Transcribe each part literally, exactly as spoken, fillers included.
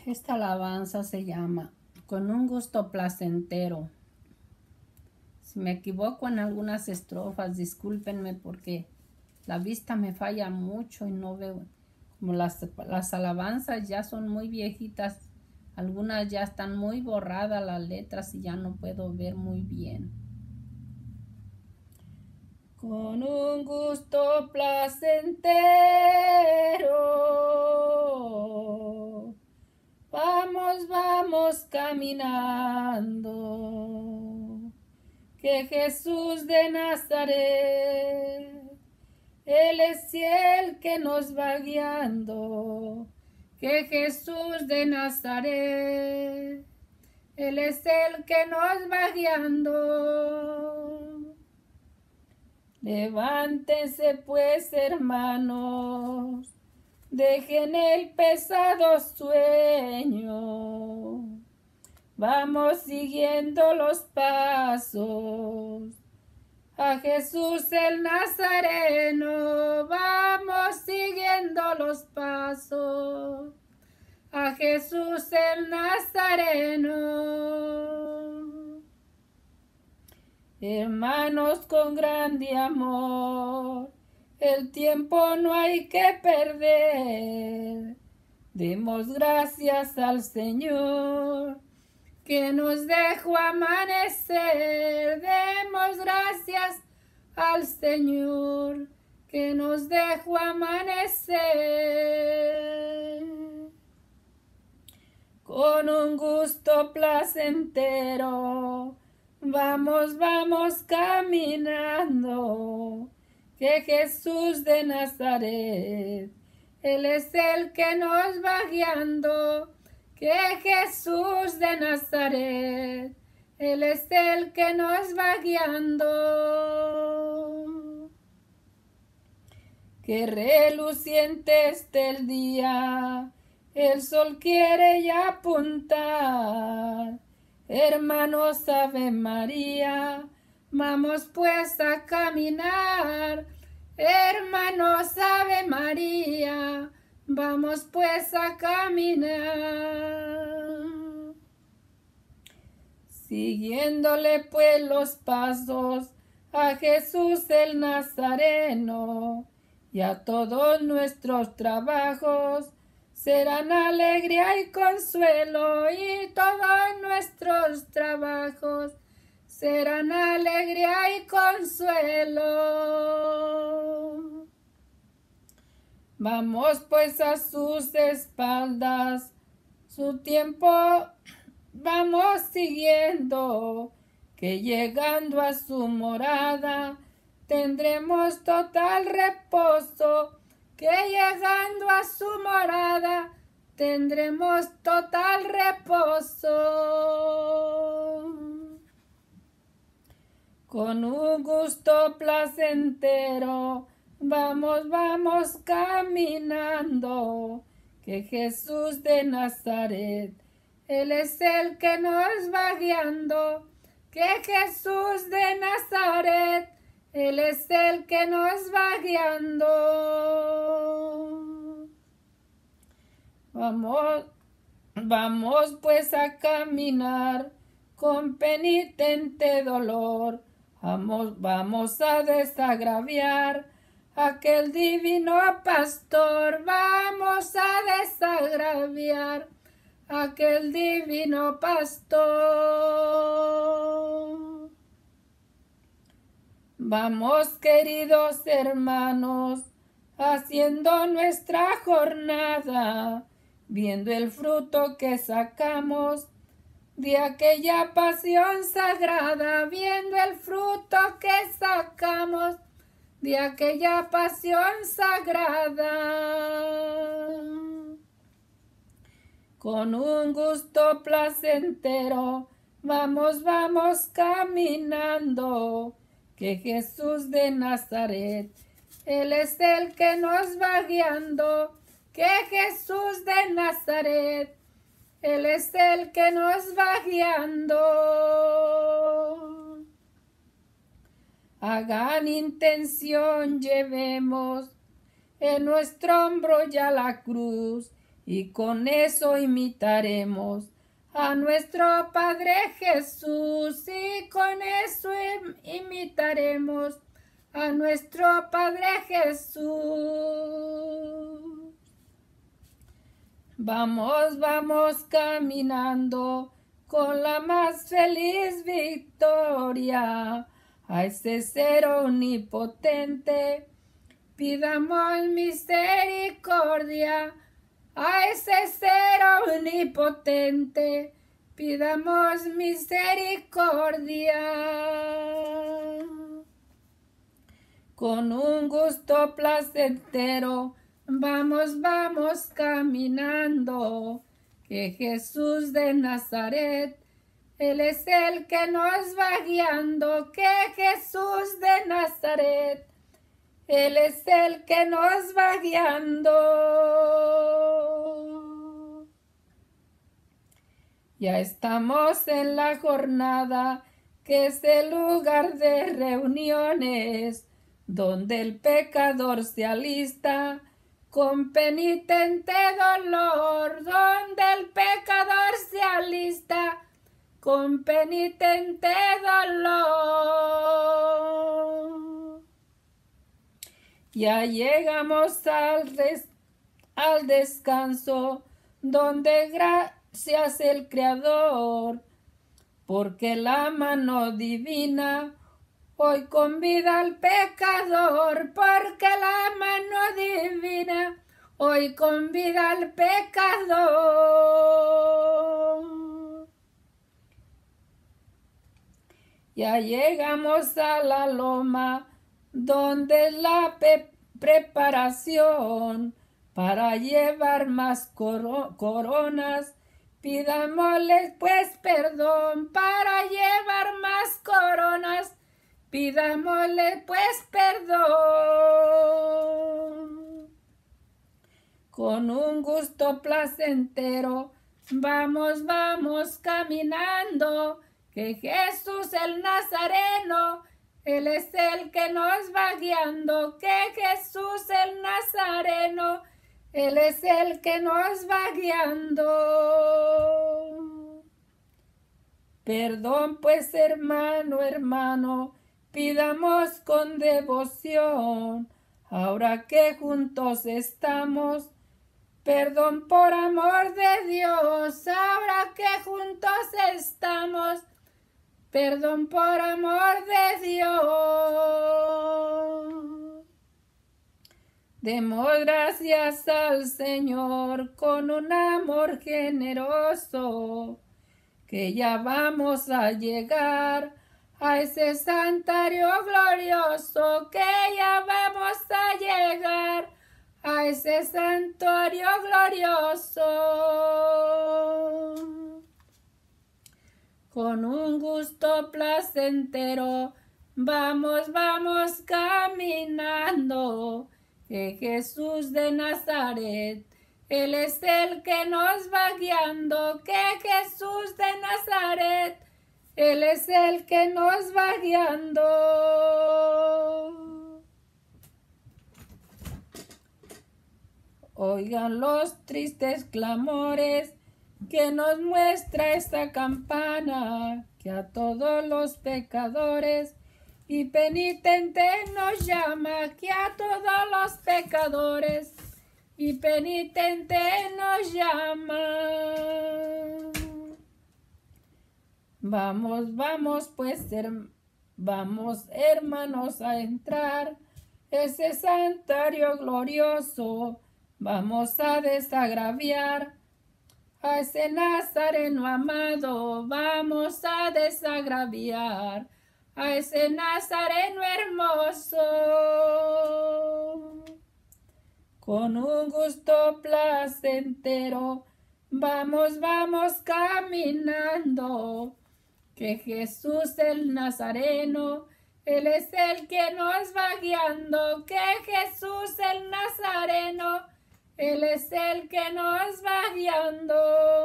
Esta alabanza se llama Con un gusto placentero. Si me equivoco en algunas estrofas, discúlpenme porque la vista me falla mucho y no veo. Como las, las alabanzas ya son muy viejitas, algunas ya están muy borradas las letras y ya no puedo ver muy bien. Con un gusto placentero, vamos, vamos caminando, que Jesús de Nazaret, Él es el que nos va guiando, que Jesús de Nazaret, Él es el que nos va guiando. Levántense pues, hermanos, dejen el pesado sueño, vamos siguiendo los pasos a Jesús el Nazareno, vamos siguiendo los pasos a Jesús el Nazareno. Hermanos, con grande amor, el tiempo no hay que perder. Demos gracias al Señor que nos dejó amanecer. Demos gracias al Señor que nos dejó amanecer. Con un gusto placentero, vamos, vamos caminando, que Jesús de Nazaret, Él es el que nos va guiando, que Jesús de Nazaret, Él es el que nos va guiando. Que reluciente esté el día, el sol quiere ya apuntar. Hermanos, Ave María, vamos pues a caminar. Hermanos, Ave María, vamos pues a caminar. Siguiéndole pues los pasos a Jesús el Nazareno, y a todos nuestros trabajos serán alegría y consuelo, y todos nuestros trabajos serán alegría y consuelo. Vamos pues a sus espaldas, su tiempo vamos siguiendo, que llegando a su morada tendremos total reposo, que llegando a su morada tendremos total reposo. Con un gusto placentero, vamos, vamos caminando, que Jesús de Nazaret, Él es el que nos va guiando, que Jesús de Nazaret, Él es el que nos va guiando. Vamos, vamos pues a caminar con penitente dolor. Vamos, vamos a desagraviar aquel divino pastor. Vamos a desagraviar aquel divino pastor. Vamos, queridos hermanos, haciendo nuestra jornada, viendo el fruto que sacamos de aquella pasión sagrada, viendo el fruto que sacamos de aquella pasión sagrada. Con un gusto placentero, vamos, vamos caminando, que Jesús de Nazaret, Él es el que nos va guiando, que Jesús de Nazaret, Él es el que nos va guiando. Hagan intención, llevemos en nuestro hombro ya la cruz, y con eso imitaremos a nuestro Padre Jesús, y con eso imitaremos a nuestro Padre Jesús. Vamos, vamos caminando con la más feliz victoria a ese ser omnipotente. Pidamos misericordia a ese ser omnipotente. Pidamos misericordia. Con un gusto placentero, vamos, vamos caminando, que Jesús de Nazaret, Él es el que nos va guiando, que Jesús de Nazaret, Él es el que nos va guiando. Ya estamos en la jornada, que es el lugar de reuniones, donde el pecador se alista con penitente dolor, donde el pecador se alista con penitente dolor. Ya llegamos al, des al descanso, donde gracias el Creador, porque la mano divina hoy convida al pecador, porque la mano divina hoy convida al pecador. Ya llegamos a la loma, donde la preparación para llevar más coro coronas. Pidámosles pues perdón para llevar más coronas. Pidámosle pues perdón. Con un gusto placentero, vamos, vamos caminando, que Jesús el Nazareno, Él es el que nos va guiando, que Jesús el Nazareno, Él es el que nos va guiando. Perdón pues, hermano, hermano, pidamos con devoción, ahora que juntos estamos. Perdón por amor de Dios, ahora que juntos estamos. Perdón por amor de Dios. Demos gracias al Señor con un amor generoso, que ya vamos a llegar a ese santuario glorioso, que ya vamos a llegar a ese santuario glorioso. Con un gusto placentero, vamos, vamos caminando, que Jesús de Nazaret, Él es el que nos va guiando, que Jesús de Nazaret, Él es el que nos va guiando. Oigan los tristes clamores que nos muestra esta campana, que a todos los pecadores y penitentes nos llama, que a todos los pecadores y penitentes nos llama. Vamos, vamos pues, her vamos hermanos a entrar ese santuario glorioso, vamos a desagraviar a ese Nazareno amado, vamos a desagraviar a ese Nazareno hermoso. Con un gusto placentero, vamos, vamos caminando, que Jesús el Nazareno, Él es el que nos va guiando, que Jesús el Nazareno, Él es el que nos va guiando.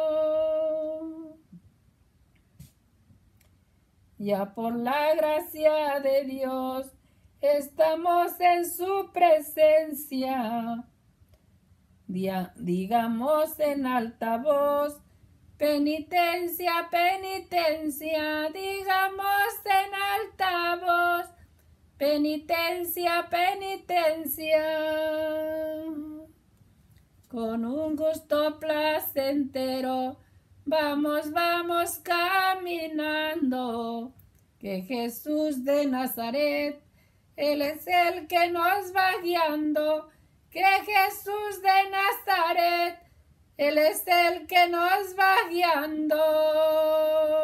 Ya por la gracia de Dios, estamos en su presencia. Dia- digamos en alta voz, penitencia, penitencia, digamos en alta voz, penitencia, penitencia. Con un gusto placentero, vamos, vamos caminando, que Jesús de Nazaret, Él es el que nos va guiando, que Jesús de Nazaret, Él es el que nos va guiando.